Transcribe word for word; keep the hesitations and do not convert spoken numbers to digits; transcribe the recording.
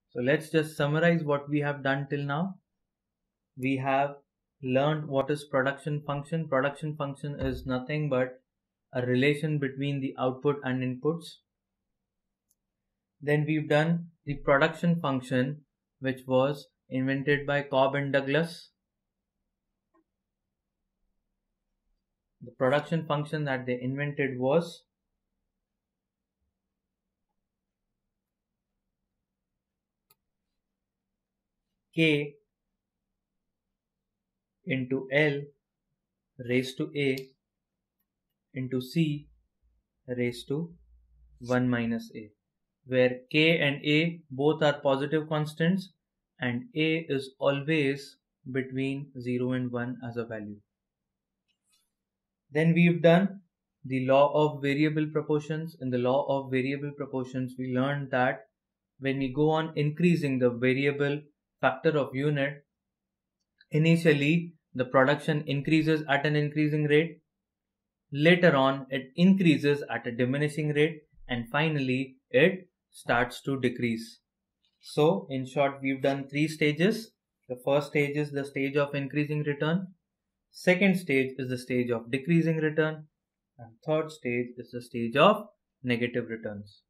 So let's just summarize what we have done till now. We have learned what is production function. Production function is nothing but a relation between the output and inputs. Then we've done the production function, which was invented by Cobb and Douglas. The production function that they invented was K into L raised to A into C raised to one minus A, where K and A both are positive constants and A is always between zero and one as a value. Then we've done the law of variable proportions. In the law of variable proportions, we learned that when we go on increasing the variable factor of unit, initially the production increases at an increasing rate, later on it increases at a diminishing rate, and finally it starts to decrease. So in short, we've done three stages. The first stage is the stage of increasing return, second stage is the stage of decreasing return, and third stage is the stage of negative returns.